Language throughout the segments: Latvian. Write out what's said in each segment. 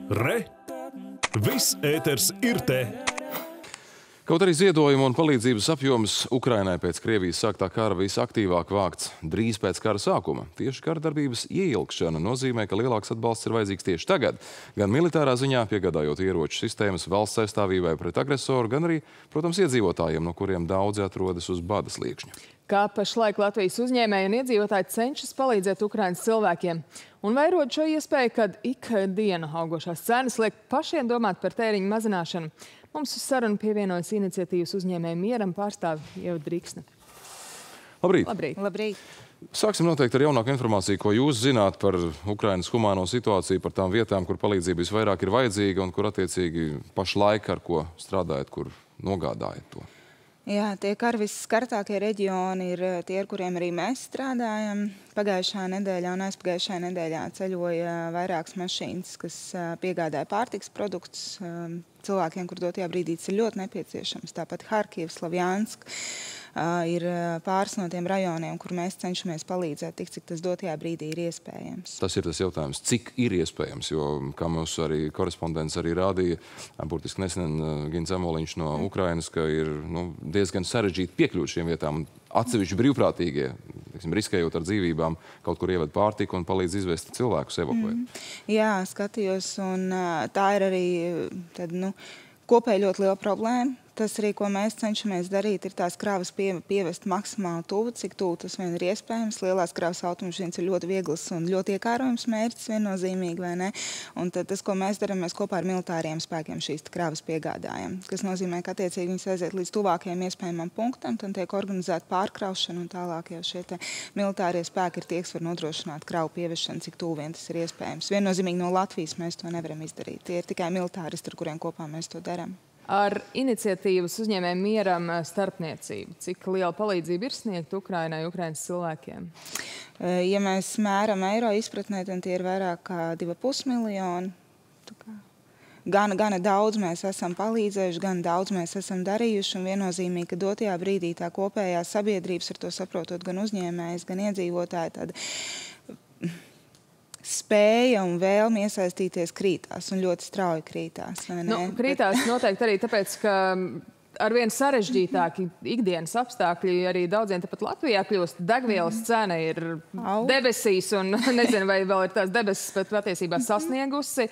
Re! Viss ēters ir te! Kaut arī ziedojumu un palīdzības apjoms Ukrainai pēc Krievijas sāktā kara visaktīvāk vākts drīz pēc kara sākuma. Tieši kara darbības ieilgšana nozīmē, ka lielāks atbalsts ir vajadzīgs tieši tagad. Gan militārā ziņā, piegādājot ieroču sistēmas valsts aizstāvībai pret agresoru, gan arī, protams, iedzīvotājiem, no kuriem daudzi atrodas uz bada sliekšņa. Kā pašlaik Latvijas uzņēmēji un iedzīvotāji cenšas palīdzēt Ukrainas cilvēkiem. Un vai rod šo iespēju, kad ikdienu augošās cenas liek pašiem domāt par tēriņu mazināšanu? Mums uz sarunu pievienojas iniciatīvas uzņēmēju Mieram pārstāve Ieva Drīksne. Labrīt! Labrīt! Labrīt! Sāksim noteikti ar jaunāku informāciju, ko jūs zināt par Ukrainas humāno situāciju, par tām vietām, kur palīdzība visvairāk ir vajadzīga un kur attiecīgi pašlaik ar ko strādājat, kur nogādājat to. Jā, tie kara visskartākie reģioni ir tie, ar kuriem arī mēs strādājam. Pagājušā nedēļā un aizpagājušajā nedēļā ceļoja vairākas mašīnas, kas piegādāja pārtiks produktus cilvēkiem, kur dotajā brīdī tas ir ļoti nepieciešams. Tāpat Harkiva, Slavjansk ir pāris no tiem rajoniem, kur mēs cenšamies palīdzēt tik, cik tas dotajā brīdī ir iespējams. Tas ir tas jautājums, cik ir iespējams, jo, kā mūsu arī korespondents arī rādīja, burtiski nesen Gins Zemoliņš no Ukrainas, ka ir diezgan sarežģīti piekļūt šiem vietām. Atsevišķi brīvprātīgie, riskējot ar dzīvībām, kaut kur ieved pārtiku un palīdz izvest cilvēkus evakuēt. Jā, skatījos, un tā ir arī kopēji ļoti liela problēma. Tas arī, ko mēs cenšamies darīt, ir tās kravas pievest maksimāli tuvu, cik tuvu tas vien ir iespējams. Lielās kravas automašīnas ir ļoti vieglas un ļoti iekārojams mērķis, viennozīmīgi, vai ne? Un tad tas, ko mēs darām, mēs kopā ar militāriem spēkiem šīs kravas piegādājam. Kas nozīmē, ka attiecīgi viņas aiziet līdz tuvākajiem iespējamam punktam, tad tiek organizēta pārkraušana un tālāk jau šie militārie spēki ir tie, kas var nodrošināt kravu pievešanu, cik tuvu vien tas ir iespējams. Viennozīmīgi no Latvijas mēs to nevaram izdarīt. Tie ir tikai militāristi, ar kuriem kopā mēs to darām. Ar iniciatīvas uzņēmējiem Mieram starpniecību, cik liela palīdzība ir sniegta Ukrainai, Ukrainas cilvēkiem? Ja mēs mēram eiro izpratnē, tad tie ir vairāk kā 2,5 miljoni. Gana daudz mēs esam palīdzējuši, gan daudz mēs esam darījuši, un viennozīmīgi, ka dotajā brīdī tā kopējā sabiedrības, ar to saprotot gan uzņēmējs, gan iedzīvotāji, tāda spēja un vēlme iesaistīties krītās, un ļoti strauji krītās. Krītās noteikti arī tāpēc, ka arvien sarežģītāki ikdienas apstākļi arī daudziem tepat Latvijā kļūst. Degvielas cena ir debesīs, un nezinu, vai vēl ir tās debesis, bet patiesībā sasniegusi.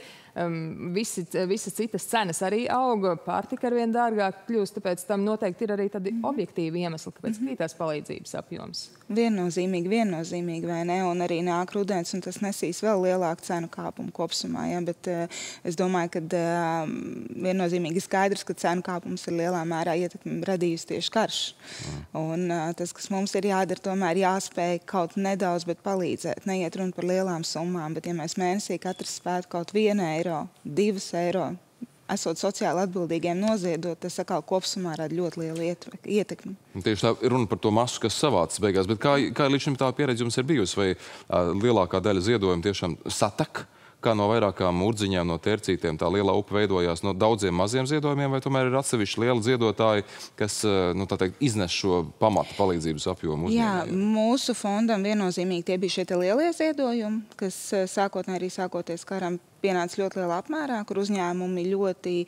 Visas citas cenas arī auga, pārtika arvien dārgāk kļūst, tāpēc tam noteikti ir arī tādi objektīvi iemesli, kāpēc krītās palīdzības apjoms. Viennozīmīgi, vai ne? Un arī nāk rudens, un tas nesīs vēl lielāku cenu kāpumu kopsumā, ja? Bet es domāju, ka viennozīmīgi skaidrs, ka cenu kāpums ir lielā mērā ietekmi radījusi tieši karš. Un tas, kas mums ir jādara, tomēr jāspēj kaut nedaudz, bet palīdzēt. Neiet runa par lielām summām, bet ja mēs mēnesī katrs spētu kaut 1 eiro, 2 eiro, esot sociāli atbildīgiem noziedot, tas atkal kopsumā rada ļoti lielu ietekmi. Tieši tā runa par to masu, kas savācas beigās, bet kā līdz šim tā pieredze jums ir bijusi, vai lielākā daļa ziedojumu tiešām satak? Kā no vairākām urdziņām, no tērcītiem, tā lielā upe veidojās no daudziem maziem ziedojumiem, vai tomēr ir atsevišķi lieli ziedotāji, kas, tā teikt, iznes šo pamata palīdzības apjomu uzņēmējiem? Jā, mūsu fondam viennozīmīgi tie bija šie lielie ziedojumi, kas sākoties karam pienāca ļoti lielā apmērā, kur uzņēmumi ļoti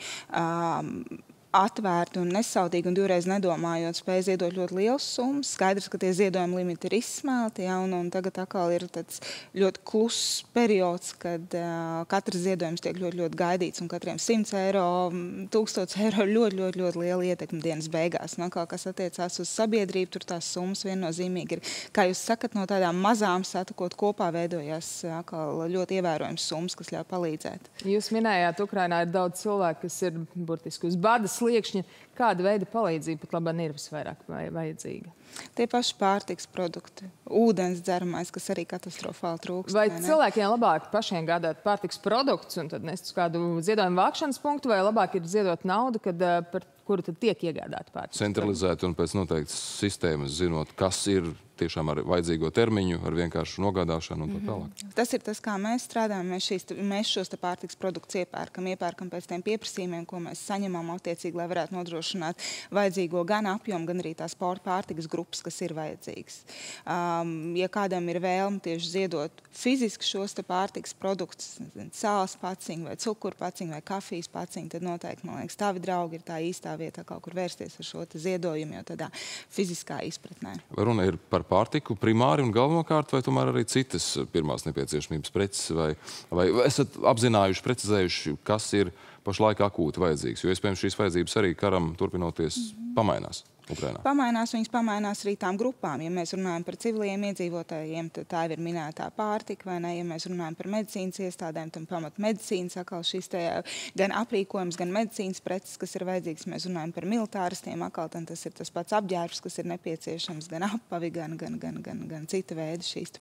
atvērti un nesautīgi un divreiz nedomājot spēja ziedot ļoti liels summas. Skaidrs, ka tie ziedojuma limiti ir izsmelti, un tagad atkal ir tāds ļoti kluss periods, kad katrs ziedojums tiek ļoti gaidīts, un katriem 100 eiro, 1000 eiro ļoti liela ietekme dienas beigās. Un atkal, kas attiecās uz sabiedrību, tur tās summas viennozīmīgi ir, kā jūs sakat, no tādām mazām satakot kopā veidojās atkal ļoti ievērojams summas, kas ļauj palīdzēt. Jūs minējāt, Ukrainā ir daudz cilvēku, kas ir burtiski uz bada sliekšņa. Kāda veida palīdzība pat labāk ir visvairāk vajadzīga? Tie paši pārtiks produkti, ūdens dzeramais, kas arī katastrofāli trūkst. Vai cilvēkiem labāk pašiem gādāt pārtiks produktus un tad nest uz kādu ziedojumu vākšanas punktu, vai labāk ir ziedot naudu, par kuru tad tiek iegādāti pārtiks? Centralizēt un pēc noteiktas sistēmas zinot, kas ir tiešām ar vajadzīgo termiņu, ar vienkāršu nogādāšanu un tā tālāk. Tas ir tas, kā mēs strādājam. Mēs šos pārtiks produktus iepērkam pēc tiem pieprasījumiem, ko mēs saņemam attiecīgi, lai varētu nodrošināt nodrošināt vajadzīgo gan apjomu, gan arī tās pārtikas grupas, kas ir vajadzīgas. Ja kādam ir vēlme tieši ziedot fiziski šos te pārtikas produktus, sāls paciņu vai cukuru paciņu vai kafijas paciņu, tad noteikti, man liekas, tavi draugi ir tā īstā vietā kaut kur vērsties ar šo te ziedojumu, jo tādā fiziskā izpratnē. Vai runa ir par pārtiku primāri un galvenokārt, vai tomēr arī citas pirmās nepieciešamības preces, vai esat apzinājuši, precizējuši, kas ir pašlaik akūti vajadzīgs? Jo, iespējams, šīs vajadzības arī karam turpinoties pamainās Ukrainā. Viņas pamainās arī tām grupām. Ja mēs runājam par civiliem iedzīvotājiem, tad tā ir minētā pārtika, vai ne? Ja mēs runājam par medicīnas iestādēm, tad pamat medicīnas atkal šis te gan aprīkojums, gan medicīnas preces, kas ir vajadzīgs. Mēs runājam par militāristiem, atkal tas ir tas pats apģērbs, kas ir nepieciešams, gan apavi, gan cita veida šīs